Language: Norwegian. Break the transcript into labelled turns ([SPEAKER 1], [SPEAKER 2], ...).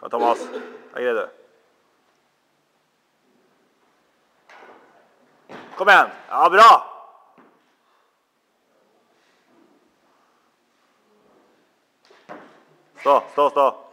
[SPEAKER 1] Ja, Thomas, jeg greier det. Kom igjen. Ja, bra. Stå.